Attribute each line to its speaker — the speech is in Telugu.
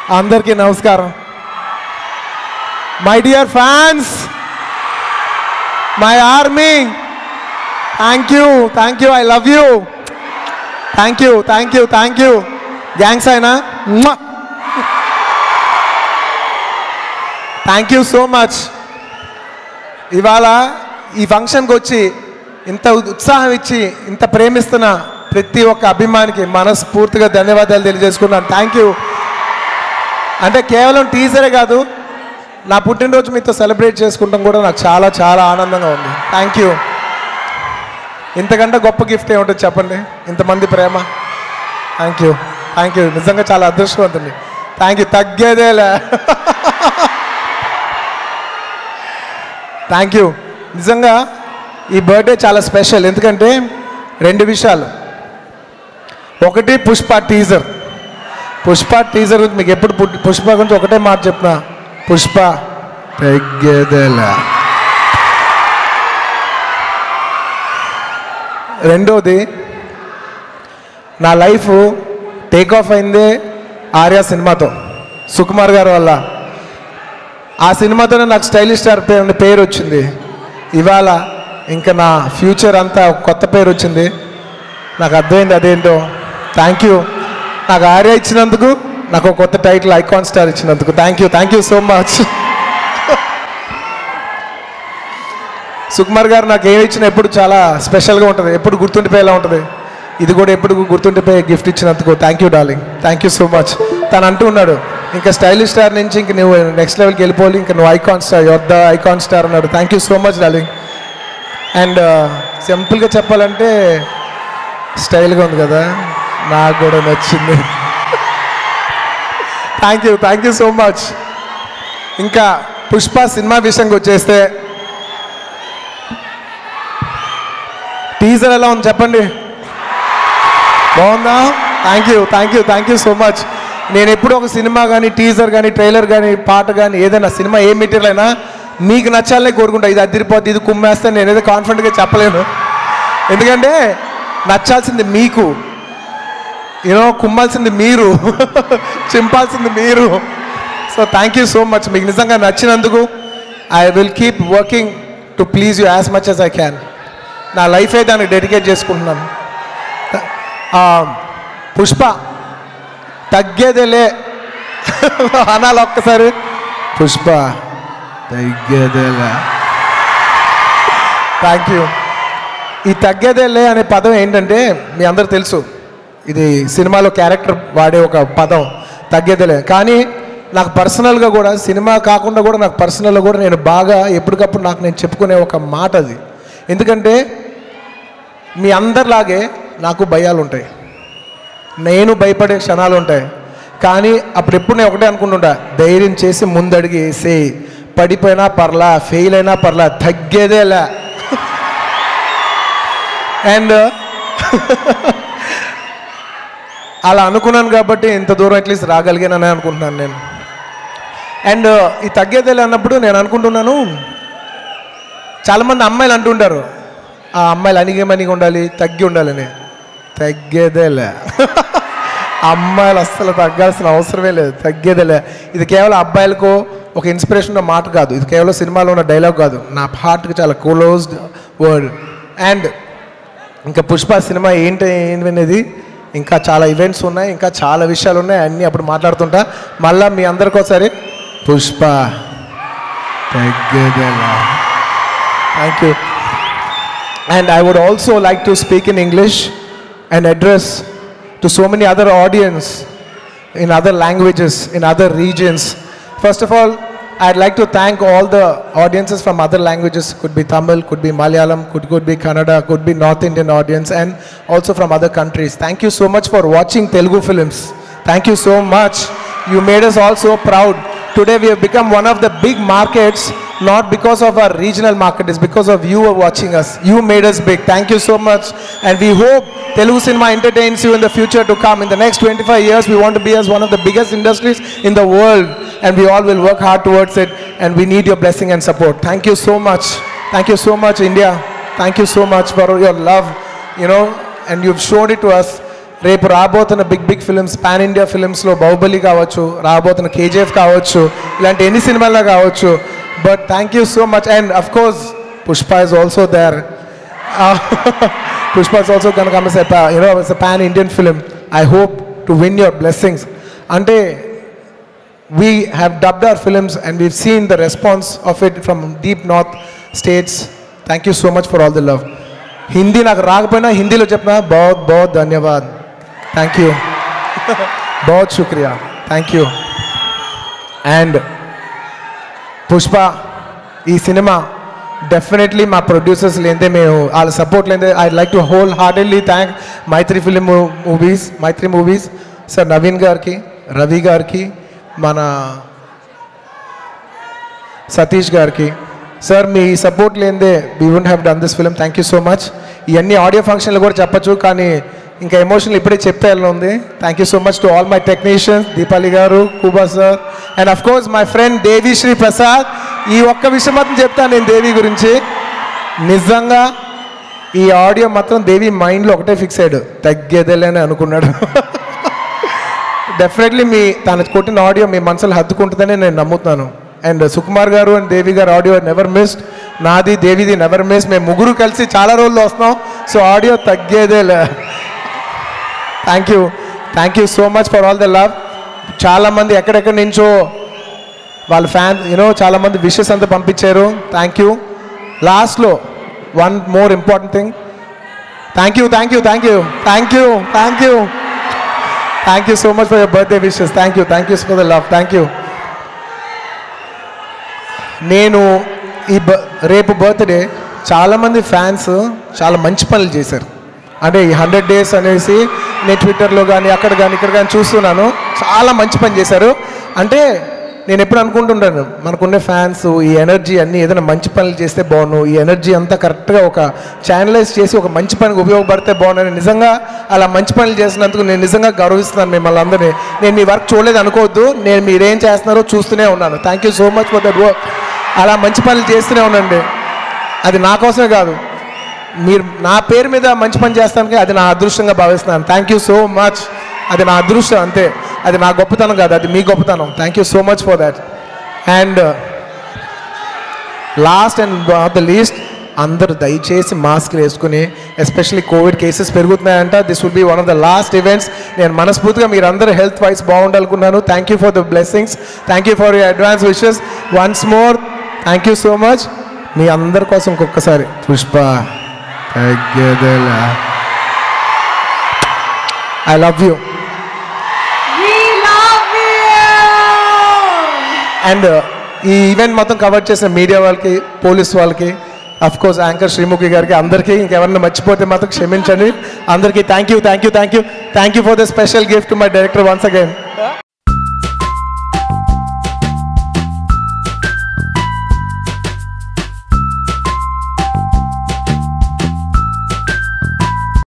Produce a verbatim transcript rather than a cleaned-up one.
Speaker 1: అందరికీ నమస్కారం. My dear fans, my army, thank you thank you I love you. Thank you thank you thank you gangs అయినా థ్యాంక్ యూ సో మచ్. ఇవాళ ఈ ఫంక్షన్కి వచ్చి ఇంత ఉత్సాహం ఇచ్చి ఇంత ప్రేమిస్తున్న ప్రతి ఒక్క అభిమానికి మనస్ఫూర్తిగా ధన్యవాదాలు తెలియజేసుకున్నాను. Thank you. అంటే కేవలం టీజరే కాదు, నా పుట్టినరోజు మీతో సెలబ్రేట్ చేసుకుంటాం కూడా నాకు చాలా చాలా ఆనందంగా ఉంది. Thank you. ఇంతకంటే గొప్ప గిఫ్ట్ ఏముంటుంది చెప్పండి, ఇంతమంది ప్రేమ. థ్యాంక్ యూ థ్యాంక్ యూ నిజంగా చాలా అదృష్టవంతుంది. Thank you. తగ్గేదేలే. Thank you. నిజంగా ఈ బర్త్డే చాలా స్పెషల్, ఎందుకంటే రెండు విషయాలు. ఒకటి పుష్ప టీజర్. పుష్ప టీజర్ గురించి మీకు ఎప్పుడు పుష్ప గురించి ఒకటే మాట చెప్పిన, పుష్ప తగ్గేదేలా. రెండోది, నా లైఫ్ టేక్ ఆఫ్ అయిందే ఆర్య సినిమాతో, సుకుమార్ గారి వల్ల. ఆ సినిమాతోనే నాకు స్టైలిష్ స్టార్ పేరు పేరు వచ్చింది. ఇవాళ ఇంకా నా ఫ్యూచర్ అంతా కొత్త పేరు వచ్చింది. నాకు అర్థమైంది అదేంటో. Thank you. నాకు ఆర్య ఇచ్చినందుకు, నాకు ఒక కొత్త టైటిల్ ఐకాన్ స్టార్ ఇచ్చినందుకు thank you thank you so much. Sukumar గారు నాకు ఏమి ఇచ్చినా ఎప్పుడు చాలా స్పెషల్గా ఉంటుంది, ఎప్పుడు గుర్తుండిపోయేలా ఉంటుంది. ఇది కూడా ఎప్పుడు గుర్తుండిపోయే గిఫ్ట్ ఇచ్చినందుకు thank you darling. Thank you so much. తను అంటూ ఉన్నాడు, ఇంకా స్టైలిష్ స్టార్ నుంచి ఇంక నువ్వు నెక్స్ట్ లెవెల్కి వెళ్ళిపోవాలి, ఇంకా నువ్వు icon star, your the icon star అన్నాడు. Thank you so much darling. And సింపుల్గా చెప్పాలంటే స్టైల్గా ఉంది కదా, నాకు కూడా నచ్చింది. Thank you thank you so much. ఇంకా పుష్ప సినిమా విషయంకి వచ్చేస్తే, టీజర్ ఎలా ఉంది చెప్పండి, బాగుందా? Thank you thank you thank you so much. నేను ఎప్పుడు ఒక సినిమా కానీ, టీజర్ కానీ, ట్రైలర్ కానీ, పాట కానీ, ఏదైనా సినిమా ఏ మెటీరియల్ అయినా మీకు నచ్చాలనే కోరుకుంటా. ఇది అదిరిపోద్ది, ఇది కుమ్మేస్తే నేనేదో కాన్ఫిడెంట్గా చెప్పలేను, ఎందుకంటే నచ్చాల్సింది మీకు, యూనో కుమ్మాల్సింది మీరు, చింపాల్సింది మీరు. So thank you so much. మీకు నిజంగా నచ్చినందుకు I will keep working to please you as much as I can. నా లైఫే దాన్ని డెడికేట్ చేసుకుంటున్నాను. పుష్ప తగ్గేదేలే అనాలి ఒక్కసారి, పుష్ప తగ్గేదేలే. Thank you. ఈ తగ్గేదేలే అనే పదం ఏంటంటే మీ అందరూ తెలుసు, ఇది సినిమాలో క్యారెక్టర్ వాడే ఒక పదం తగ్గేదేలే. కానీ నాకు పర్సనల్గా కూడా, సినిమా కాకుండా కూడా నాకు పర్సనల్గా కూడా నేను బాగా ఎప్పటికప్పుడు నాకు నేను చెప్పుకునే ఒక మాట అది. ఎందుకంటే మీ అందరిలాగే నాకు భయాలు ఉంటాయి, నేను భయపడే క్షణాలు ఉంటాయి. కానీ అప్పుడెప్పుడు నేను ఒకటే అనుకుంటుంటా, ధైర్యం చేసి ముందడిగి వేసే, పడిపోయినా పర్లా, ఫెయిల్ అయినా పర్లా, తగ్గేదేలే. అండ్ అలా అనుకున్నాను కాబట్టి ఇంత దూరం అట్లీస్ట్ రాగలిగానని అనుకుంటున్నాను నేను. అండ్ ఈ తగ్గేదేలే అన్నప్పుడు నేను అనుకుంటున్నాను, చాలామంది అమ్మాయిలు అంటుంటారు, ఆ అమ్మాయిలు అణిగేమణిగి ఉండాలి, తగ్గి ఉండాలని. తగ్గేదేలే. అమ్మాయిలు అస్సలు తగ్గాల్సిన అవసరమే లేదు, తగ్గేదేలే. ఇది కేవలం అబ్బాయిలకు ఒక ఇన్స్పిరేషన్ ఉన్న మాట కాదు, ఇది కేవలం సినిమాలో ఉన్న డైలాగ్ కాదు, నా హార్ట్కి చాలా క్లోజ్డ్ వర్డ్. అండ్ ఇంకా పుష్ప సినిమా ఏంటి ఏంటనేది ఇంకా చాలా ఈవెంట్స్ ఉన్నాయి, ఇంకా చాలా విషయాలు ఉన్నాయి, అన్నీ అప్పుడు మాట్లాడుతుంటా. మళ్ళీ మీ అందరికి ఒకసారి పుష్ప తగ్గేదేలే. Thank you. And I would also like to speak in English and address to so many other audience in other languages, in other regions. First of all, I'd like to thank all the audiences from other languages. Could be Tamil, could be Malayalam, could, could be Kannada, could be North Indian audience, and also from other countries. Thank you so much for watching Telugu films. Thank you so much. You made us all so proud. Today we have become one of the big markets, not because of our regional market, it's because of you are watching us. You made us big. Thank you so much. And we hope Telugu cinema entertains you in the future to come. In the next twenty-five years, we want to be as one of the biggest industries in the world. And we all will work hard towards it. And we need your blessing and support. Thank you so much. Thank you so much, India. Thank you so much for your love, you know, and you've shown it to us. రేపు రాబోతున్న big big films, pan India ఫిల్మ్స్లో బాహుబలి కావచ్చు, రాబోతున్న కేజీఎఫ్ కావచ్చు, ఇలాంటి ఎన్ని సినిమాల్లో కావచ్చు. But thank you so much. And of course Pushpa is also there. Pushpa is also కనుక you know it's a pan Indian film. I hope to win your blessings. అంటే we have dubbed our films and we've seen the response of it from deep north states. Thank you so much for all the love. Hindi నాకు రాకపోయినా హిందీలో చెప్పినా बहुत बहुत धन्यवाद. Thank you. बहुत शुक्रिया. Thank you. And పుష్ప ఈ సినిమా డెఫినెట్లీ మా ప్రొడ్యూసర్స్ లేదే, మేము వాళ్ళ సపోర్ట్ లేదే. I like to wholeheartedly thank Mythri film movies Mythri movies sir, Naveen గారికి, రవి గారికి, మన సతీష్ గారికి. సార్ మీ సపోర్ట్ లేదే we would have done this film. Thank you so much. ఇవన్నీ ఆడియో ఫంక్షన్లు కూడా చెప్పచ్చు, కానీ ఇంకా ఎమోషనల్ ఇప్పుడే చెప్పేయాలని ఉంది. Thank you so much to all my technicians, Deepali గారు, Kuba sir, and of course my friend Devi Sri Prasad. ఈ ఒక్క విషయం మాత్రం చెప్తాను నేను దేవి గురించి. నిజంగా ఈ ఆడియో మాత్రం దేవి మైండ్లో ఒకటే ఫిక్స్ అయ్యాడు, తగ్గేదేలేని అనుకున్నాడు. డెఫినెట్లీ మీ తను కొట్టిన ఆడియో మీ మనసులో హత్తుకుంటుందని నేను నమ్ముతున్నాను. అండ్ సుకుమార్ గారు అండ్ దేవి గారు ఆడియో నెవర్ మిస్డ్. నాది దేవిది నెవర్ మిస్. మేము ముగ్గురు కలిసి చాలా రోజుల్లో వస్తున్నాం. సో ఆడియో తగ్గేదేలే. Thank you thank you so much for all the love. చాలామంది ఎక్కడెక్కడి నుంచో వాళ్ళ ఫ్యాన్ యూనో చాలామంది విషెస్ అంతా పంపించారు. Thank you. లాస్ట్లో one more important thing. Thank you thank you thank you thank you thank you thank you so much for your birthday wishes. Thank you thank you for the love. Thank you. నేను ఈ బ రేపు బర్త్డే చాలామంది ఫ్యాన్స్ చాలా మంచి పనులు చేశారు. అంటే ఈ హండ్రెడ్ డేస్ అనేసి నేను ట్విట్టర్లో కానీ అక్కడ కానీ ఇక్కడ కానీ చూస్తున్నాను, చాలా మంచి పని చేశారు. అంటే నేను ఎప్పుడు అనుకుంటుంటాను, మనకున్న ఫ్యాన్స్ ఈ ఎనర్జీ అన్నీ ఏదైనా మంచి పనులు చేస్తే బాగున్నాను, ఈ ఎనర్జీ అంతా కరెక్ట్గా ఒక ఛానలైజ్ చేసి ఒక మంచి పనికి ఉపయోగపడితే బాగున్నాను. నిజంగా అలా మంచి పనులు చేసినందుకు నేను నిజంగా గౌరవిస్తున్నాను మిమ్మల్ని అందరినీ. నేను మీ వర్క్ చూడలేదు అనుకోవద్దు, నేను మీరేం చేస్తున్నారో చూస్తూనే ఉన్నాను. Thank you so much for that work. అలా మంచి పనులు చేస్తూనే ఉండండి. అది నా కోసమే కాదు, మీరు నా పేరు మీద మంచి పని చేస్తానికి అది నా అదృష్టంగా భావిస్తున్నాను. Thank you so much. అది నా అదృష్టం అంతే, అది నా గొప్పతనం కాదు, అది మీ గొప్పతనం. Thank you so much for that. And last and not the least, అందరూ దయచేసి మాస్క్లు వేసుకుని, ఎస్పెషల్లీ కోవిడ్ కేసెస్ పెరుగుతున్నాయంట. This will be one of the last events. నేను మనస్ఫూర్తిగా మీరు అందరూ హెల్త్ వైజ్ బాగుండాలనుకున్నాను. Thank you for the blessings. Thank you for your advance wishes. Once more thank you so much. మీ అందరి కోసం ఇంకొకసారి Pushpa I love you. And ఈ ఈవెంట్ మొత్తం కవర్ చేసిన మీడియా వాళ్ళకి, పోలీస్ వాళ్ళకి, అఫ్ కోర్స్ యాంకర్ శ్రీముఖి గారికి, అందరికీ, ఇంకెవరైనా మర్చిపోతే మాత్రం క్షమించండి. అందరికీ thank you thank you thank you thank you for the special gift to my director once again.